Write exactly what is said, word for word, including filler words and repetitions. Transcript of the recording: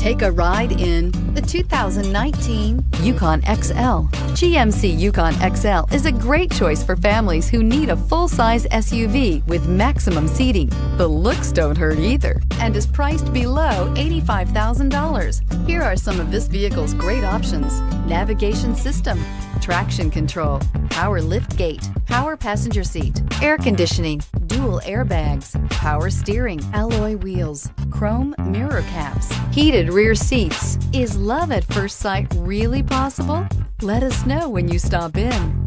Take a ride in the two thousand nineteen Yukon X L. G M C Yukon X L is a great choice for families who need a full-size S U V with maximum seating. The looks don't hurt either and is priced below eighty-five thousand dollars. Here are some of this vehicle's great options: navigation system, traction control, power liftgate, power passenger seat, air conditioning, dual airbags, power steering, alloy wheels, chrome mirror caps, heated rear seats. Is love at first sight really possible? Let us know when you stop in.